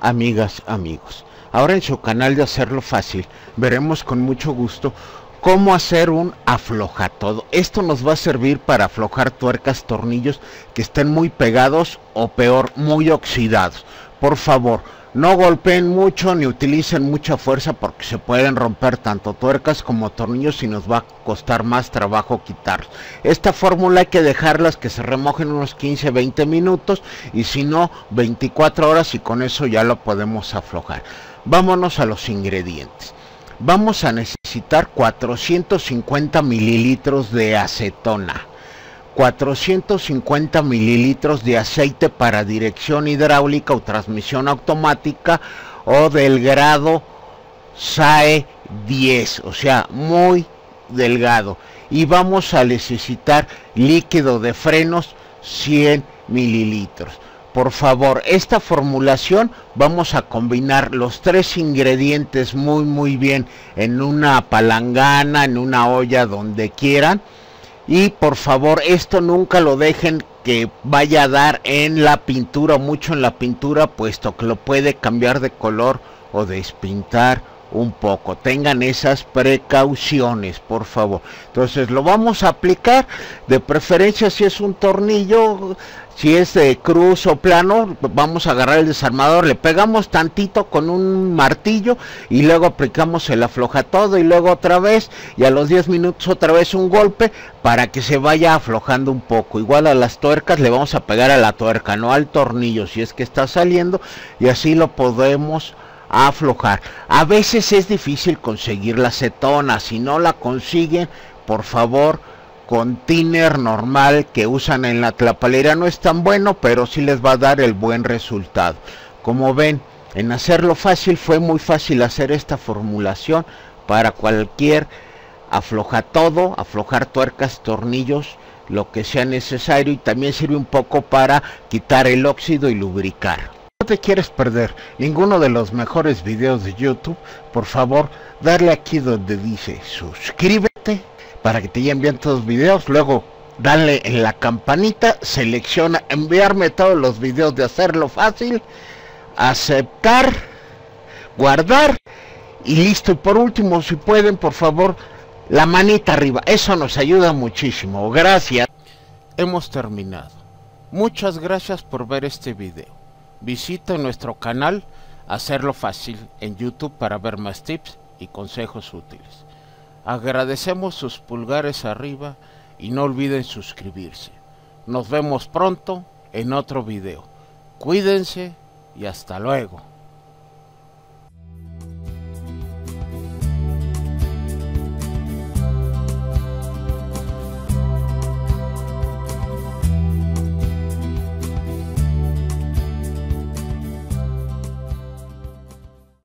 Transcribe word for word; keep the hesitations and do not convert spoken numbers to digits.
amigas, amigos. Ahora en su canal de Hacerlo Fácil veremos con mucho gusto cómo hacer un aflojatodo. Esto nos va a servir para aflojar tuercas, tornillos que estén muy pegados o peor, muy oxidados. Por favor, no golpeen mucho ni utilicen mucha fuerza porque se pueden romper tanto tuercas como tornillos y nos va a costar más trabajo quitarlos. Esta fórmula hay que dejarlas que se remojen unos quince a veinte minutos y si no veinticuatro horas, y con eso ya lo podemos aflojar. Vámonos a los ingredientes. Vamos a necesitar cuatrocientos cincuenta mililitros de acetona, cuatrocientos cincuenta mililitros de aceite para dirección hidráulica o transmisión automática o del grado S A E diez, o sea, muy delgado. Y vamos a necesitar líquido de frenos cien mililitros. Por favor, esta formulación vamos a combinar los tres ingredientes muy muy bien en una palangana, en una olla, donde quieran. Y por favor, esto nunca lo dejen que vaya a dar en la pintura, mucho en la pintura, puesto que lo puede cambiar de color o despintar un poco. Tengan esas precauciones, por favor. Entonces lo vamos a aplicar, de preferencia si es un tornillo, si es de cruz o plano, vamos a agarrar el desarmador, le pegamos tantito con un martillo y luego aplicamos el aflojatodo y luego otra vez, y a los diez minutos otra vez un golpe para que se vaya aflojando un poco. Igual a las tuercas le vamos a pegar a la tuerca, no al tornillo si es que está saliendo, y así lo podemos aflojar. A veces es difícil conseguir la acetona. Si no la consiguen, por favor, con thinner normal que usan en la tlapalería no es tan bueno, pero sí les va a dar el buen resultado. Como ven, en Hacerlo Fácil fue muy fácil hacer esta formulación para cualquier aflojatodo, aflojar tuercas, tornillos, lo que sea necesario, y también sirve un poco para quitar el óxido y lubricar. No te quieres perder ninguno de los mejores videos de YouTube, por favor, darle aquí donde dice suscríbete para que te lleguen bien todos los videos. Luego dale en la campanita, selecciona enviarme todos los videos de Hacerlo Fácil, aceptar, guardar y listo. Y por último, si pueden, por favor, la manita arriba, eso nos ayuda muchísimo. Gracias. Hemos terminado. Muchas gracias por ver este video. Visita nuestro canal Hacerlo Fácil en YouTube para ver más tips y consejos útiles. Agradecemos sus pulgares arriba y no olviden suscribirse. Nos vemos pronto en otro video. Cuídense y hasta luego.